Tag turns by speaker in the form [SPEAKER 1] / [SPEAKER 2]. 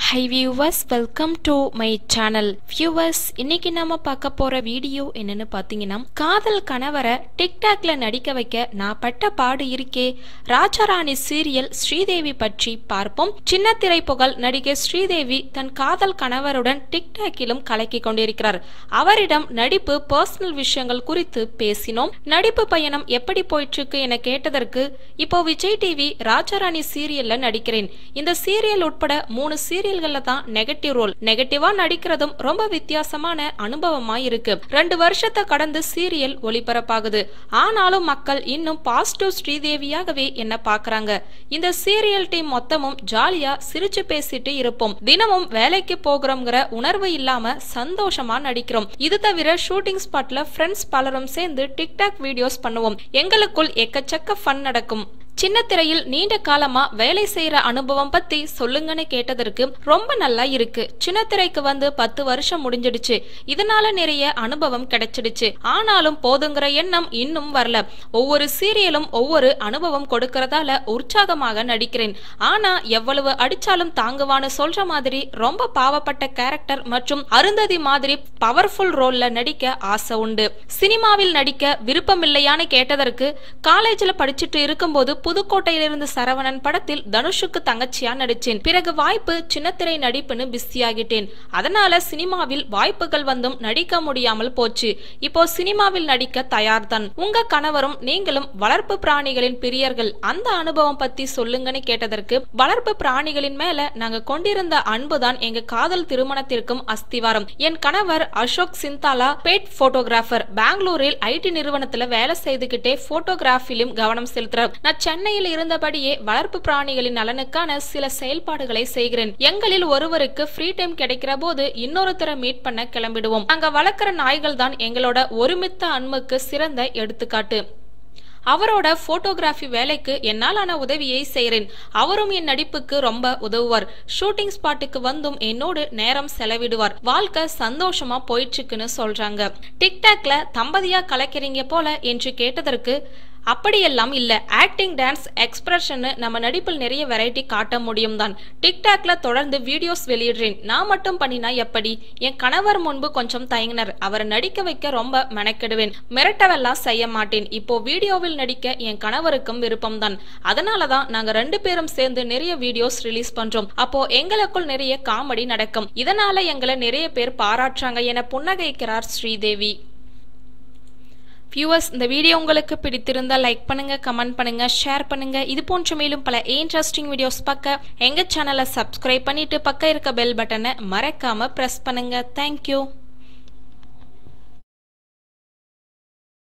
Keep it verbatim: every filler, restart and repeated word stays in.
[SPEAKER 1] Hi viewers, welcome to my channel. Viewers, இன்னைக்கு நாம பார்க்க போற வீடியோ என்னன்னு பாத்தீங்கன்னா, காதல் கணவரை டிக்டாக்ல நடிக்க வைக்க நான் பட்ட பாடு இருக்கே. ராஜாராணி சீரியல் ஸ்ரீதேவி பற்றி பார்ப்போம். சின்ன திரை புகழ் நடிகை ஸ்ரீதேவி தன் காதல் கணவருடன் டிக்டாக்கிலும் கலக்கி கொண்டிருக்கிறார். அவரிடம் நடிப்பு பர்சனல் விஷயங்கள் குறித்து பேசினோம். நடிப்பு பயணம் எப்படி போயிட்டு இருக்கு என கேட்டதற்கு, இப்போ விஜய் டிவி ராஜாராணி சீரியல்ல நடிக்கிறேன். இந்த சீரியல் உட்பட மூணு சீரியல் தான் நெகட்டிவ் ரோல். நெகட்டிவா நடிக்கிறதும் ரொம்ப வித்தியாசமான அனுபவமா இருக்கு. ரெண்டு வருஷத்தை கடந்து சீரியல் ஒளிபரப்பாகுது. ஆனாலும் மக்கள் இன்னும் பாசிட்டிவ் ஸ்ரீதேவியாகவே என்ன பாக்குறாங்க. இந்த சீரியல் டீம் மொத்தமும் ஜாலியா சிரிச்சு பேசிட்டு இருப்போம். தினமும் வேலைக்கு போகிறோம்ங்கிற உணர்வு இல்லாம சந்தோஷமா நடிக்கிறோம். இது தவிர ஷூட்டிங் ஸ்பாட்ல ஃப்ரெண்ட்ஸ் பலரும் சேர்ந்து டிக்டாக் வீடியோஸ் பண்ணுவோம். எங்களுக்குள் எக்கச்சக்க ஃபன் நடக்கும். சின்ன திரையில் நீண்ட காலமா வேலை செய்யற அனுபவம் பத்தி சொல்லுங்கன்னு கேட்டதற்கு, ரொம்ப நல்லா இருக்கு. சின்ன திரைக்கு வந்து பத்து வருஷம் முடிஞ்சிடுச்சு. இதனால நிறைய அனுபவம் கிடைச்சிடுச்சு. ஆனாலும் போதுங்கிற எண்ணம் இன்னும் வரல. ஒவ்வொரு சீரியலும் ஒவ்வொரு அனுபவம் கொடுக்கறதால உற்சாகமாக நடிக்கிறேன். ஆனா எவ்வளவு அடிச்சாலும் தாங்குவான்னு சொல்ற மாதிரி ரொம்ப பாவப்பட்ட கேரக்டர் மற்றும் அருந்ததி மாதிரி பவர்ஃபுல் ரோல்ல நடிக்க ஆசை உண்டு. சினிமாவில் நடிக்க விருப்பம் இல்லையான்னு கேட்டதற்கு, காலேஜ்ல படிச்சுட்டு இருக்கும்போது புதுக்கோட்டையிலிருந்து சரவணன் படத்தில் தனுஷுக்கு தங்கச்சியா நடிச்சேன். பிறகு வாய்ப்பு சின்னத்திரை நடிப்புன்னு பிஸியாகிட்டேன். அதனால சினிமாவில் வாய்ப்புகள் வந்தும் நடிக்க முடியாமல் போச்சு. இப்போ சினிமாவில் நடிக்க தயார்தான். உங்க கணவரும் நீங்களும் வளர்ப்பு பிராணிகளின் பிரியர்கள். அந்த அனுபவம் பத்தி சொல்லுங்கன்னு கேட்டதற்கு, வளர்ப்பு பிராணிகளின் மேல நாங்க கொண்டிருந்த அன்புதான் எங்க காதல் திருமணத்திற்கும் அஸ்திவாரம். என் கணவர் அசோக் சிந்தாலா பெட் போட்டோகிராஃபர். பெங்களூரில் ஐடி நிறுவனத்துல வேலை செய்துகிட்டே போட்டோகிராஃபிலும் கவனம் செலுத்துறார். நான் சென்னையில் இருந்தபடியே வளர்ப்பு பிராணிகளின் நலனுக்கான சில செயல்பாடுகளை செய்கிறேன். எங்களில் ஒருவருக்கு ஃப்ரீ டைம் கிடைக்கிற போது இன்னொருத்தரை மீட் பண்ண கிளம்பிடுவோம். அங்க வளர்க்கிற நாய்கள் தான் எங்களோட ஒருமித்த அன்புக்கு சிறந்த எடுத்துக்காட்டு. அவரோட போட்டோகிராஃபி வேலைக்கு என்னாலான உதவியை செய்கிறேன். அவரும் என் நடிப்புக்கு ரொம்ப உதவுவார். ஷூட்டிங் ஸ்பாட்டுக்கு வந்தும் என்னோடு நேரம் செலவிடுவார். வாழ்க்கை சந்தோஷமா போயிட்டு இருக்குன்னு சொல்றாங்க. டிக்டாக்ல தம்பதியா கலக்கிறீங்க போல என்று கேட்டதற்கு, அப்படியெல்லாம் இல்ல. ஆக்டிங், டான்ஸ், எக்ஸ்பிரஷன் நம்ம நடிப்பில் நிறைய வெரைட்டி காட்ட முடியும் தான். டிக்டாக்ல தொடர்ந்து வீடியோஸ் வெளியிடுறேன். நான் மட்டும் பண்ணினா எப்படி? என் கணவர் முன்பு கொஞ்சம் தயங்கினர். அவரை நடிக்க வைக்க ரொம்ப மெனக்கெடுவேன். மிரட்டவெல்லாம் செய்ய மாட்டேன். இப்போ வீடியோவில் நடிக்க என் கணவருக்கும் விருப்பம் தான். அதனாலதான் நாங்க ரெண்டு பேரும் சேர்ந்து நிறைய வீடியோஸ் ரிலீஸ் பண்றோம். அப்போ எங்களுக்குள் நிறைய காமெடி நடக்கும். இதனால எங்களை நிறைய பேர் பாராட்டுறாங்க என புன்னகைக்கிறார் ஸ்ரீதேவி. வியூவர்ஸ், இந்த வீடியோ உங்களுக்கு பிடித்திருந்தால் லைக் பண்ணுங்க, கமெண்ட் பண்ணுங்க, ஷேர் பண்ணுங்க. இது போன்ற மேலும் பல இன்ட்ரெஸ்டிங் வீடியோஸ் பார்க்க எங்க சேனலை சப்ஸ்கிரைப் பண்ணிட்டு பக்கம் இருக்க பெல் பட்டனை மறக்காம பிரஸ் பண்ணுங்க. தேங்க்யூ.